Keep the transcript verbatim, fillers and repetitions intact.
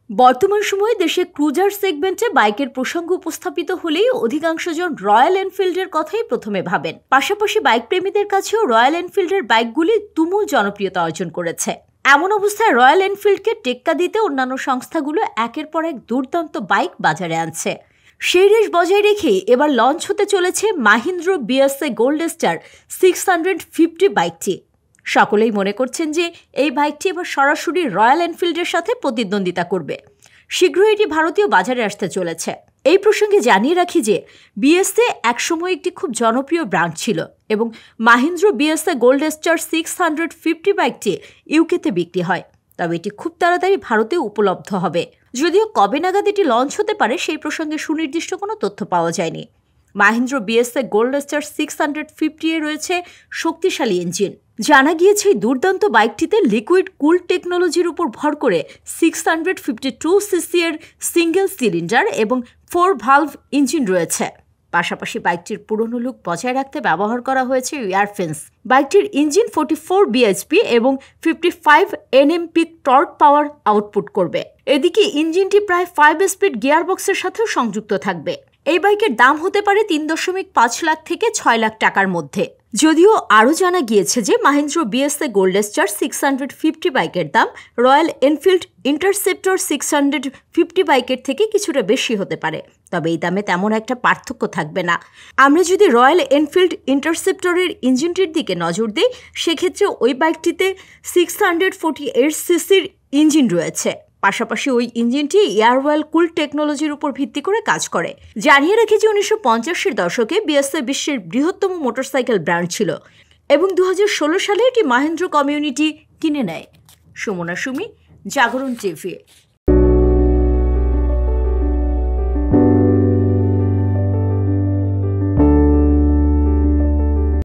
বর্তমান সময়ে দেশে ক্রুজার সেগমেন্টে বাইকের প্রসঙ্গ উপস্থাপিত হলেই অধিকাংশজন রয়্যাল এনফিল্ডের কথাই প্রথমে ভাবেন। পাশাপাশি বাইক প্রেমীদের কাছেও রয়্যাল এনফিল্ডের বাইকগুলি তুমুল জনপ্রিয়তা অর্জন করেছে। এমন অবস্থায় রয়্যাল এনফিল্ডকে টেক্কা দিতে অন্যান্য সংস্থাগুলো একের পর এক দুর্দান্ত বাইক বাজারে আনছে। সেই রেশ বজায় রেখে এবার লঞ্চ হতে চলেছে Mahindra BSA Gold Star six hundred fifty বাইকটি। সকলেই মনে করছেন যে এই বাইকটি এবার সরাসরি রয়্যাল এনফিল্ডের সাথে প্রতিদ্বন্দ্বিতা করবে। শীঘ্রই এটি ভারতীয় বাজারে আসতে চলেছে। এই প্রসঙ্গে জানিয়ে রাখি যে বিএসএ একসময় একটি খুব জনপ্রিয় ব্র্যান্ড ছিল এবং Mahindra BSA Gold Star six hundred fifty বাইকটি ইউকেতে বিক্রি হয়, তবে এটি খুব তাড়াতাড়ি ভারতে উপলব্ধ হবে। যদিও কবে নাগাদ এটি লঞ্চ হতে পারে সেই প্রসঙ্গে সুনির্দিষ্ট কোনো তথ্য পাওয়া যায়নি। Mahindra BSA Gold Star six hundred fifty এ রয়েছে শক্তিশালী ইঞ্জিন। জানা গিয়েছে এই দুর্দান্ত বাইকটিতে লিকুইড কুল টেকনোলজির উপর ভর করে six hundred fifty two CC এর সিঙ্গেল সিলিন্ডার এবং ফোর ভালভ ইঞ্জিন রয়েছে। পাশাপাশি বাইকটির পুরনো লুক বজায় রাখতে ব্যবহার করা হয়েছে এয়ারফেন্স। বাইকটির ইঞ্জিন ফোর্টি ফোর বিএইচপি এবং fifty five NM peak torque power output করবে। এদিকে ইঞ্জিনটি প্রায় ফাইভ স্পিড গিয়ারবক্সের সাথেও সংযুক্ত থাকবে। এই বাইকের দাম হতে পারে তিন দশমিক পাঁচ লাখ থেকে ছয় লাখ টাকার মধ্যে। যদিও আরও জানা গিয়েছে যে Mahindra BSA Gold Star six hundred fifty বাইকের দাম Royal Enfield Interceptor six hundred fifty বাইকের থেকে কিছুটা বেশি হতে পারে, তবে এই দামে তেমন একটা পার্থক্য থাকবে না। আমরা যদি রয়্যাল এনফিল্ড ইন্টারসেপ্টরের ইঞ্জিনটির দিকে নজর দিই, সেক্ষেত্রে ওই বাইকটিতে সিক্স হান্ড্রেড ফোর্টি এইট সিসির ইঞ্জিন রয়েছে। পাশাপাশি ওই ইঞ্জিনটি এয়ারওয়েল কুল টেকনোলজির উপর ভিত্তি করে কাজ করে। জানিয়ে রাখি যে উনিশশো পঞ্চাশের দশকে বিএসএ বিশ্বের বৃহত্তম মোটরসাইকেল ব্র্যান্ড ছিল এবং দু হাজার ষোলো সালে এটি মাহিন্দ্র কমিউনিটি কিনে নেয়। সুমনা সুমি, জাগরণ টিভি।